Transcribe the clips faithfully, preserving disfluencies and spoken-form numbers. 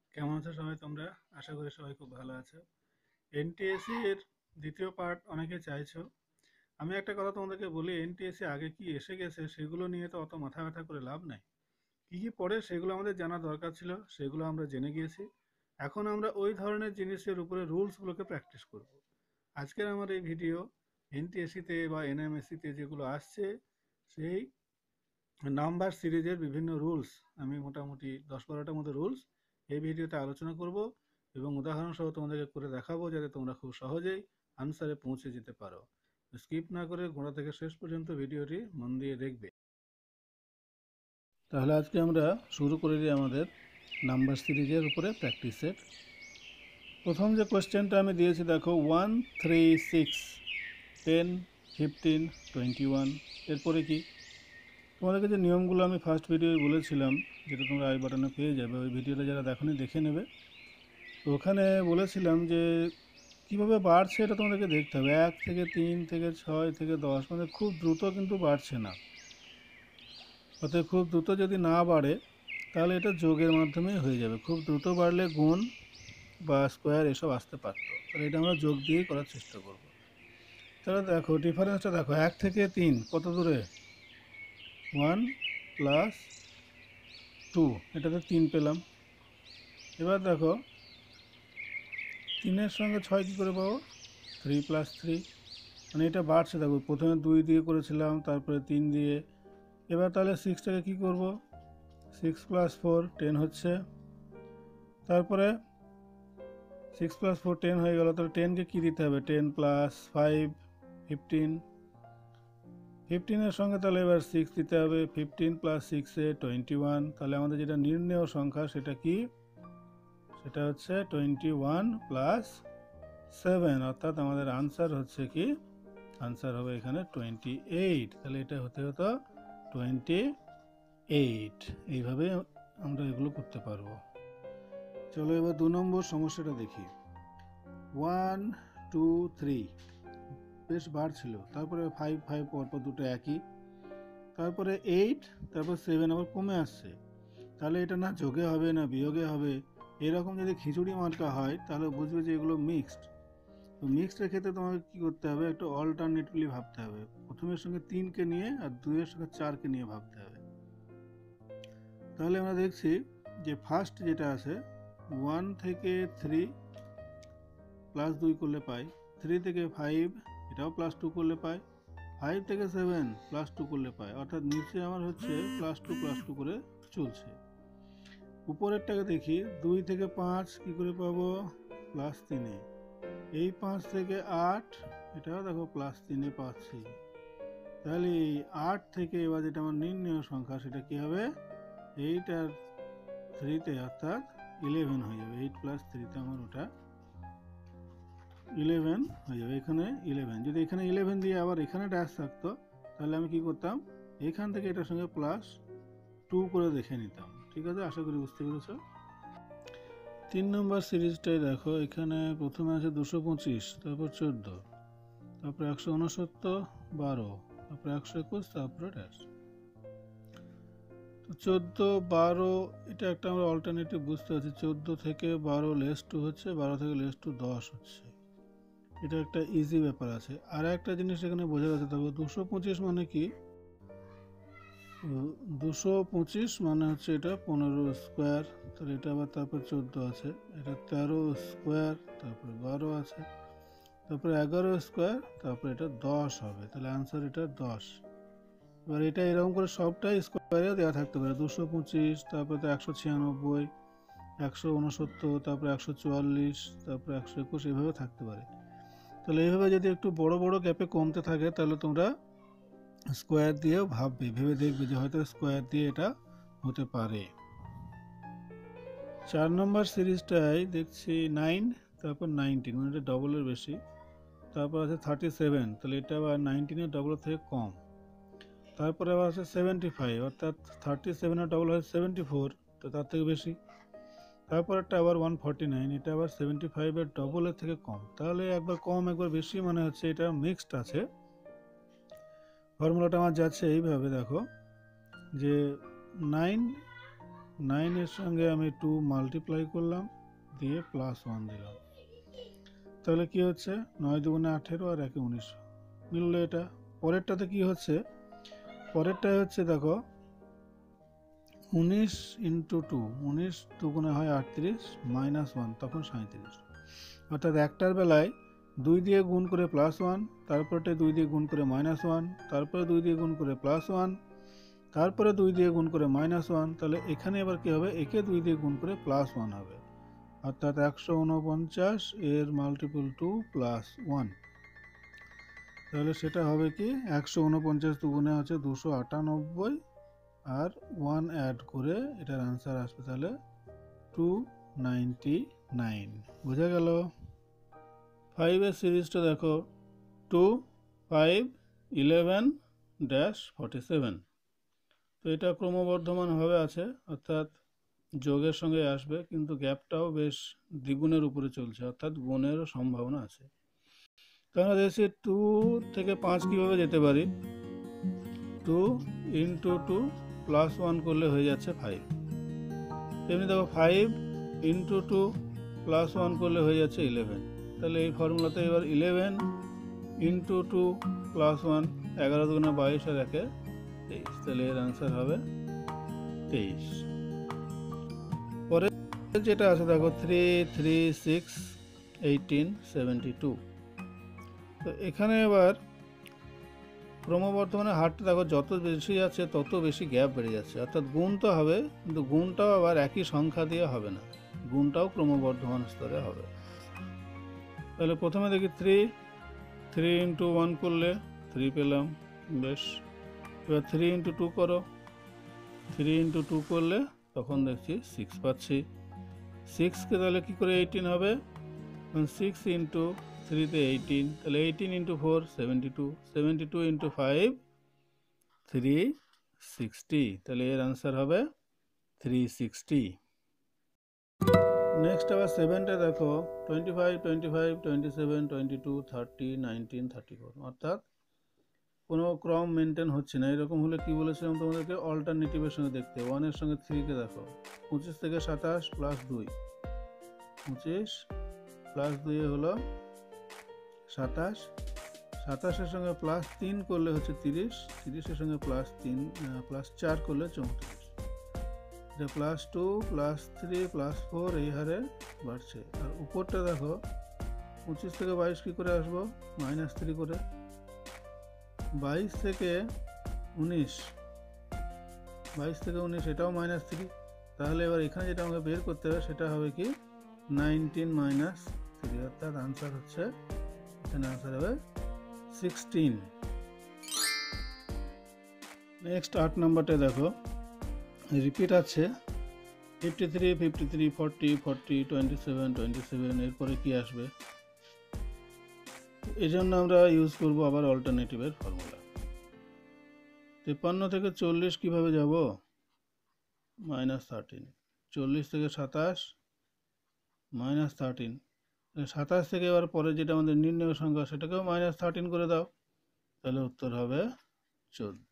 কেমন আছো সবাই তোমরা? আশা করি সবাই খুব ভালো আছো। এনটিএসসি এর দ্বিতীয় পার্ট অনেকে চাইছো। আমি একটা কথা তোমাদেরকে বলি, এনটিএসসি আগে কি এসে গেছে সেগুলো নিয়ে তো অত মাথা ব্যথা করে লাভ নাই। কি কি পড়ে সেগুলো আমাদের জানা দরকার ছিল, সেগুলো আমরা জেনে গিয়েছি। এখন আমরা ওই ধরনের জিনিসের উপরে রুলসগুলোকে প্র্যাকটিস করব। আজকের আমার এই ভিডিও এনটিএসসিতে বা এনএমএসসিতে যেগুলো আসছে সেই নাম্বার সিরিজের বিভিন্ন রুলস, আমি মোটামুটি দশ বারোটার মতো রুলস এই ভিডিওতে আলোচনা করব এবং উদাহরণ সহ তোমাদেরকে করে দেখাবো, যাতে তোমরা খুব সহজেই আনসারে পৌঁছে যেতে পারো। স্কিপ না করে গোড়া থেকে শেষ পর্যন্ত ভিডিওটি মন দিয়ে দেখবে। তাহলে আজকে আমরা শুরু করে দিই আমাদের নাম্বার সিরিজের উপরে প্র্যাকটিসের। প্রথম যে কোয়েশ্চেনটা আমি দিয়েছি দেখো, one three six ten fifteen twenty one, এরপরে কি? তোমাদেরকে যে নিয়মগুলো আমি ফার্স্ট ভিডিওয় বলেছিলাম, যেটা তোমরা আই বাটনে পেয়ে যাবে, ওই ভিডিওটা যারা দেখোনি দেখে নেবে। তো ওখানে বলেছিলাম যে কীভাবে বাড়ছে এটা তোমাদেরকে দেখতে হবে। এক থেকে তিন থেকে ছয় থেকে দশ, মানে খুব দ্রুত কিন্তু বাড়ছে না। অতএব খুব দ্রুত যদি না বাড়ে তাহলে এটা যোগের মাধ্যমেই হয়ে যাবে। খুব দ্রুত বাড়লে গুণ বা স্কোয়ার এসব আসতে পারতো, তাহলে এটা আমরা যোগ দিয়েই করার চেষ্টা করব। তাহলে দেখো ডিফারেন্সটা দেখো, এক থেকে তিন কত দূরে? ওয়ান প্লাস টু, এটাতে তিন পেলাম। এবার দেখো তিনের সঙ্গে ছয় কী করে পাবো? থ্রি প্লাস থ্রি, মানে এটা বাড়ছে। দেখো প্রথমে দুই দিয়ে করেছিলাম, তারপরে তিন দিয়ে। এবার তাহলে সিক্সটাকে কী করব? সিক্স প্লাস ফোর টেন হচ্ছে। তারপরে সিক্স প্লাস ফোর টেন হয়ে গেল, তাহলে টেনকে কী দিতে হবে? Ten plus five fifteen. ফিফটিনের সঙ্গে তাহলে এবার সিক্স দিতে হবে। ফিফটিন প্লাস সিক্সে টোয়েন্টি ওয়ান। তাহলে আমাদের যেটা নির্ণেয় সংখ্যা সেটা কি? সেটা হচ্ছে টোয়েন্টি ওয়ান প্লাস সেভেন, অর্থাৎ আমাদের আনসার হচ্ছে কি? আনসার হবে এখানে টোয়েন্টি এইট। তাহলে এটা হতে হতো টোয়েন্টি এইট। এইভাবে আমরা এগুলো করতে পারবো। চলো এবার দু নম্বর সমস্যাটা দেখি। ওয়ান টু থ্রি বেশ বাড়ছিল, তারপরে ফাইভ ফাইভ পরপর দুটো একই, তারপরে এইট, তারপর সেভেন আবার কমে আসছে। তাহলে এটা না যোগে হবে না বিয়োগে হবে। এরকম যদি খিচুড়ি মার্কা হয় তাহলে বুঝবে যে এগুলো মিক্সড। তো মিক্সডের ক্ষেত্রে তোমাকে কী করতে হবে? একটু অল্টারনেটিভলি ভাবতে হবে। প্রথমের সঙ্গে তিনকে নিয়ে আর দুইয়ের সঙ্গে চারকে নিয়ে ভাবতে হবে। তাহলে আমরা দেখছি যে ফার্স্ট যেটা আছে, ওয়ান থেকে থ্রি প্লাস দুই করলে পাই, থ্রি থেকে ফাইভ এটাও প্লাস টু করলে পাই, ফাইভ থেকে সেভেন প্লাস টু করলে পাই, অর্থাৎ নিচে আমার হচ্ছে প্লাস টু প্লাস টু করে চলছে। উপরেরটাকে দেখি, দুই থেকে পাঁচ কী করে পাবো? প্লাস তিনে। এই পাঁচ থেকে আট, এটাও দেখো প্লাস তিনে পাচ্ছি। তাহলে এই আট থেকে এবার যেটা আমার নির্ণেয় সংখ্যা সেটা কি হবে? এইট আর থ্রিতে অর্থাৎ ইলেভেন হয়ে যাবে। এইট প্লাস থ্রিতে আমার ওটা ইলেভেন হয়ে যাবে। এখানে ইলেভেন, যদি এখানে ইলেভেন দিয়ে আবার এখানে ড্যাশ থাকতো তাহলে আমি কি করতাম? এখান থেকে এটার সঙ্গে প্লাস টু করে দেখে নিতাম। ঠিক আছে, আশা করি বুঝতে পেরেছ। তিন নম্বর সিরিজটাই দেখো, এখানে প্রথমে আছে দুশো পঁচিশ, তারপর চোদ্দো, তারপরে একশো উনসত্তর, বারো, তারপরে একশো একুশ, তারপরে ড্যাশ। তো চোদ্দো বারো, এটা একটা আমরা অল্টারনেটিভ বুঝতে পারছি। চোদ্দো থেকে বারো লেস টু হচ্ছে, বারো থেকে লেস টু দশ হচ্ছে। এটা একটা ইজি ব্যাপার আছে। আর একটা জিনিস এখানে বোঝা যাচ্ছে, তবে দুশো পঁচিশ মানে কি? দুশো পঁচিশ মানে হচ্ছে এটা পনেরো স্কোয়ার। তাহলে এটা আবার তারপর চোদ্দো আছে, এটা তেরো স্কোয়ার, তারপরে বারো আছে, তারপরে এগারো স্কোয়ার, তারপরে এটা দশ হবে। তাহলে আনসার এটা দশ। এবার এটা এরকম করে সবটাই স্কোয়ারে দেওয়া থাকতে পারে। দুশো পঁচিশ, তারপরে তো একশো ছিয়ানব্বই, একশো উনসত্তর, তারপরে একশো চুয়াল্লিশ, তারপরে একশো একুশ, এভাবে থাকতে পারে। তাহলে এইভাবে যদি একটু বড় বড় গ্যাপে কমতে থাকে তাহলে তোমরা স্কোয়ার দিয়েও ভাববে, ভেবে দেখবে যে হয়তো স্কোয়ার দিয়ে এটা হতে পারে। চার নম্বর সিরিজটাই দেখছি নাইন, তারপর নাইনটিন, মানে এটা ডবলের বেশি, তারপর আছে থার্টি সেভেন, তাহলে এটা আবার নাইনটিনের ডবলের থেকে কম। তারপরে আবার আছে সেভেন্টি ফাইভ, অর্থাৎ থার্টি সেভেনের ডবল হয় সেভেন্টি ফোর, তো তার থেকে বেশি। তারপর একটা আবার ওয়ান ফর্টি নাইন, এটা আবার সেভেন্টি ফাইভের ডবলের থেকে কম। তাহলে একবার কম একবার বেশি মানে হচ্ছে এটা মিক্সড আছে। ফর্মুলাটা আমার যাচ্ছে এইভাবে, দেখো যে নাইন নাইনের সঙ্গে আমি টু মাল্টিপ্লাই করলাম, দিয়ে প্লাস ওয়ান দিলাম। তাহলে কি হচ্ছে, নয় দুগুণে আঠেরো আর একে উনিশ মিললো এটা। পরেরটাতে কি হচ্ছে, পরেরটাই হচ্ছে দেখো উনিশ ইন্টু টু, উনিশ দুগুণে হয় আটত্রিশ, মাইনাস ওয়ান তখন সাঁত্রিশ। অর্থাৎ একটার বেলায় দুই দিয়ে গুণ করে প্লাস ওয়ান, তারপরে দুই দিয়ে গুণ করে মাইনাস ওয়ান, তারপরে দুই দিয়ে গুণ করে প্লাস ওয়ান, তারপরে দুই দিয়ে গুণ করে মাইনাস ওয়ান। তাহলে এখানে এবার কি হবে, একে দুই দিয়ে গুণ করে প্লাস ওয়ান হবে। অর্থাৎ একশো উনপঞ্চাশ এর মাল্টিপল টু প্লাস ওয়ান। তাহলে সেটা হবে কি, একশো উনপঞ্চাশ দুগুণে হচ্ছে দুশো আটানব্বই, আর ওয়ান অ্যাড করে এটার আনসার আসবে তাহলে টু নাইনটি নাইন। বোঝা গেল? ফাইভের সিরিজটা দেখো, two five eleven dash forty seven. তো এটা ক্রমবর্ধমানভাবে আছে, অর্থাৎ যোগের সঙ্গে আসবে, কিন্তু গ্যাপটাও বেশ দ্বিগুণের উপরে চলছে, অর্থাৎ গুণেরও সম্ভাবনা আছে। তো আমরা দেখছি টু থেকে পাঁচ কীভাবে যেতে পারি, two into two plus one করলে হয়ে যাচ্ছে ফাইভ। তেমনি দেখো five into two plus one করলে হয়ে যাচ্ছে ইলেভেন। তাহলে এই ফর্মুলাতে এবার eleven into two plus one, এগারো দুগুণে বাইশ আর একে তেইশ। তাহলে এর আনসার হবে তেইশ। পরে যেটা আছে দেখো three three six eighteen seventy two. তো এখানে এবার ক্রমবর্ধমানের হারটা দেখো যত বেশি যাচ্ছে তত বেশি গ্যাপ বেড়ে যাচ্ছে, অর্থাৎ গুণ তো হবে, কিন্তু গুণটাও আবার একই সংখ্যা দিয়ে হবে না, গুণটাও ক্রমবর্ধমান স্তরে হবে। তাহলে প্রথমে দেখি থ্রি, থ্রি ইন্টু ওয়ান করলে থ্রি পেলাম, বেশ। এবার থ্রি ইন্টু টু করো, থ্রি ইন্টু টু করলে তখন দেখছি সিক্স পাচ্ছি। সিক্সকে তাহলে কী করে এইটিন হবে, সিক্স ইন্টু থ্রিতে এইটিন, তাহলে eighteen into four seventy two, seventy two into five three sixty. তাহলে এর আনসার হবে থ্রি সিক্সটি। নেক্সট আবার সেভেনটা দেখো, twenty five twenty five twenty seven twenty two thirty nineteen thirty four, অর্থাৎ কোনো ক্রম মেনটেন হচ্ছে না। এরকম হলে কি বলেছিলাম তোমাদেরকে, অল্টারনেটিভের সঙ্গে দেখতে। ওয়ানের সঙ্গে থ্রিকে দেখো, পঁচিশ থেকে সাতাশ প্লাস দুই, পঁচিশ প্লাস দুই হলো সাতাশ, সাতাশের সঙ্গে প্লাস তিন করলে হচ্ছে তিরিশ, তিরিশের সঙ্গে প্লাস তিন প্লাস চার করলে চৌত্রিশ। এটা plus two plus three plus four এই হারে বাড়ছে। আর উপরটা দেখো, পঁচিশ থেকে বাইশ কী করে আসবো, মাইনাস থ্রি করে। বাইশ থেকে উনিশ, বাইশ থেকে উনিশ এটাও মাইনাস থ্রি। তাহলে এবার এখানে যেটা আমাকে বের করতে হবে সেটা হবে কি, নাইনটিন মাইনাস থ্রি, অর্থাৎ আনসার হচ্ছে, এখানে আনসার হবে সিক্সটিন। নেক্সট আট নাম্বারটা দেখো, রিপিট আছে fifty three fifty three forty forty twenty seven twenty seven. এরপরে কি আসবে, এই জন্য আমরা ইউজ করবো আবার অল্টারনেটিভের ফর্মুলা। তেপান্ন থেকে চল্লিশ কিভাবে যাব, মাইনাস থার্টিন। চল্লিশ থেকে সাতাশ মাইনাস থার্টিন, সাতাশ থেকে এবার পরে যেটা আমাদের নির্ণয় সংখ্যা সেটাকেও মাইনাস থার্টিন করে দাও, তাহলে উত্তর হবে চোদ্দ।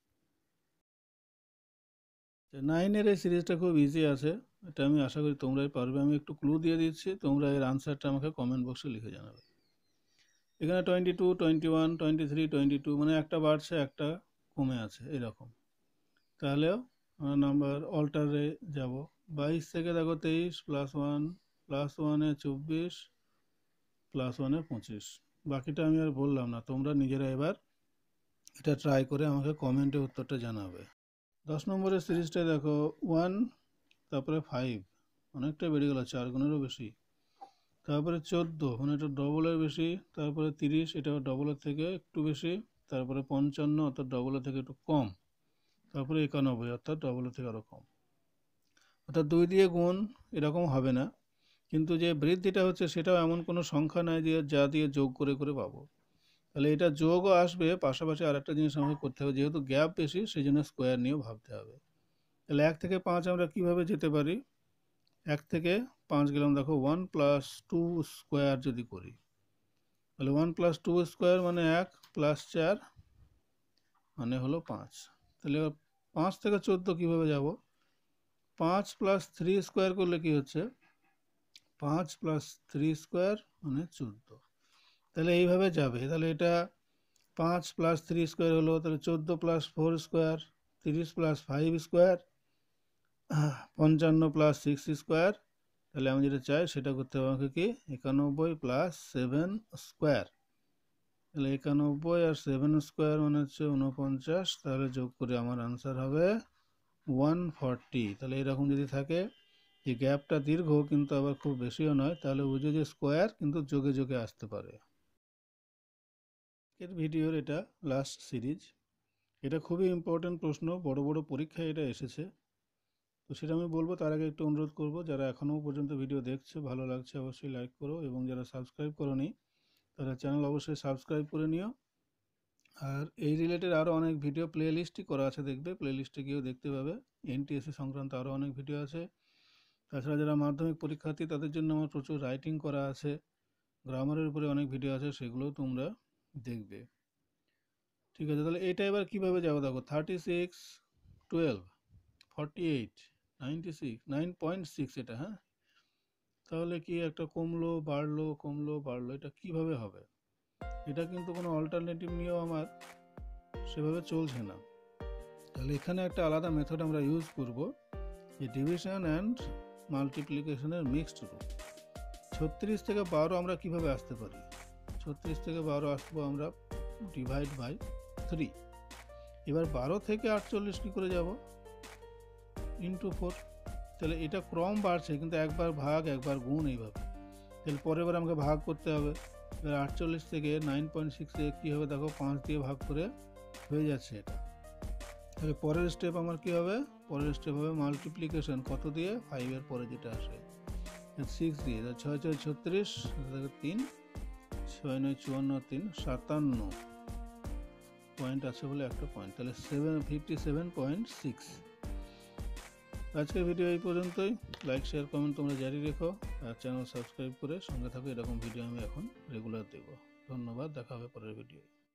নাইনের এই সিরিজটা খুব ইজি আছে, এটা আমি আশা করি তোমরাই পারবে। আমি একটু ক্লু দিয়ে দিচ্ছি, তোমরা এর আনসারটা আমাকে কমেন্ট বক্সে লিখে জানাবে। এখানে twenty two twenty one twenty three twenty two, মানে একটা বাড়ছে একটা কমে আছে এরকম। তাহলেও আমরা নাম্বার অল্টারে যাব। বাইশ থেকে দেখো তেইশ প্লাস ওয়ান, প্লাস ওয়ানে চব্বিশ, প্লাস ওয়ানে পঁচিশ। বাকিটা আমি আর বললাম না, তোমরা নিজেরা এবার এটা ট্রাই করে আমাকে কমেন্টে উত্তরটা জানাবে। দশ নম্বরের সিরিজটা দেখো, ওয়ান তারপরে ফাইভ, অনেকটা বেড়ে গেল, চার গুণেরও বেশি। তারপরে চোদ্দো, মানে এটা ডবলের বেশি। তারপরে তিরিশ, এটা ডবলের থেকে একটু বেশি। তারপরে পঞ্চান্ন, অর্থাৎ ডবলের থেকে একটু কম। তারপরে একানব্বই, অর্থাৎ ডবলের থেকে আরও কম। অর্থাৎ দুই দিয়ে গুণ এরকম হবে না, কিন্তু যে বৃদ্ধিটা হচ্ছে সেটাও এমন কোনো সংখ্যা নাই যে যা দিয়ে যোগ করে করে পাবো। তাহলে এটা যোগও আসবে, পাশাপাশি আর একটা জিনিস আমাকে করতে হবে, যেহেতু গ্যাপ বেশি সেই জন্য স্কোয়ার নিয়েও ভাবতে হবে। তাহলে এক থেকে পাঁচ আমরা কিভাবে যেতে পারি, এক থেকে পাঁচ গেলাম, দেখো ওয়ান প্লাস টু স্কোয়ার যদি করি, তাহলে ওয়ান প্লাস টু স্কোয়ার মানে এক, প্লাস চার মানে হলো পাঁচ। তাহলে পাঁচ থেকে চোদ্দো কীভাবে যাব, পাঁচ প্লাস থ্রি স্কোয়ার করলে কি হচ্ছে, পাঁচ প্লাস থ্রি স্কোয়ার মানে চোদ্দো। তাহলে এইভাবে যাবে। তাহলে এটা পাঁচ প্লাস থ্রি স্কোয়ার হলো, তাহলে চোদ্দো প্লাস ফোর স্কোয়ার, তিরিশ প্লাস ফাইভ স্কোয়ার, পঞ্চান্ন প্লাস সিক্স স্কোয়ার। তাহলে আমি যেটা চাই সেটা করতে হবে আমাকে কি, একানব্বই প্লাস সেভেন স্কোয়ার। তাহলে একানব্বই আর সেভেন স্কোয়ার মানে হচ্ছে উনপঞ্চাশ। তাহলে যোগ করে আমার আনসার হবে ওয়ান ফর্টি। তাহলে এরকম যদি থাকে যে গ্যাপটা দীর্ঘ কিন্তু আবার খুব বেশিও নয়, তাহলে বুঝে যে স্কোয়ার কিন্তু যোগে যোগে আসতে পারে। এর ভিডিওর এটা লাস্ট সিরিজ। এটা খুবই ইম্পর্টেন্ট প্রশ্ন, বড় বড় পরীক্ষায় এটা এসেছে। তো সেটা আমি বলবো, তার আগে একটু অনুরোধ করব, যারা এখনও পর্যন্ত ভিডিও দেখছে, ভালো লাগছে অবশ্যই লাইক করো, এবং যারা সাবস্ক্রাইব করোনি তারা চ্যানেল অবশ্যই সাবস্ক্রাইব করে নিও। আর এই রিলেটেড আরও অনেক ভিডিও প্লে লিস্টই করা আছে, দেখবে প্লে লিস্টে গিয়েও দেখতে পাবে। এনটিএসসি সংক্রান্ত আরও অনেক ভিডিও আছে। তাছাড়া যারা মাধ্যমিক পরীক্ষার্থী তাদের জন্য আমার প্রচুর রাইটিং করা আছে, গ্রামারের উপরে অনেক ভিডিও আছে, সেগুলোও তোমরা দেখবে। ঠিক আছে, তাহলে এটা এবার কীভাবে যাবো দেখো, thirty six, twelve, forty eight, ninety six, nine point six এটা, হ্যাঁ। তাহলে কি একটা কমলো বাড়লো কমলো বাড়লো, এটা কিভাবে হবে? এটা কিন্তু কোনো অল্টারনেটিভ নিয়েও আমার সেভাবে চলছে না। তাহলে এখানে একটা আলাদা মেথড আমরা ইউজ করব, যে ডিভিশন অ্যান্ড মাল্টিপ্লিকেশনের মিক্সড রুট। ছত্রিশ থেকে বারো আমরা কিভাবে আসতে পারি? ছত্রিশ থেকে বারো আসবো আমরা ডিভাইড বাই থ্রি। এবার বারো থেকে আটচল্লিশ কী করে যাব? Into four. তাহলে এটা ক্রম বাড়ছে কিন্তু একবার ভাগ একবার গুণ এইভাবে। তাহলে পরের বার আমাকে ভাগ করতে হবে। এবার আটচল্লিশ থেকে নাইন পয়েন্ট সিক্সে কী হবে দেখো, পাঁচ দিয়ে ভাগ করে হয়ে যাচ্ছে এটা। তাহলে পরের স্টেপ আমার কী হবে? পরের স্টেপ হবে মাল্টিপ্লিকেশন, কত দিয়ে? ফাইভের পরে যেটা আসে সিক্স দিয়ে। ছয় ছয় ছত্রিশ, তিন, ছয় নয় চুয়ান্ন, তিন সাতান্ন পয়েন্ট আছে বলে একটা পয়েন্ট, তাহলে seven fifty seven point six. আজকের ভিডিও এই পর্যন্তই। লাইক শেয়ার কমেন্ট তোমরা জারি রেখো, আর চ্যানেল সাবস্ক্রাইব করে সঙ্গে থাকো। এরকম ভিডিও আমি এখন রেগুলার দেবো। ধন্যবাদ, দেখা হবে পরের ভিডিও।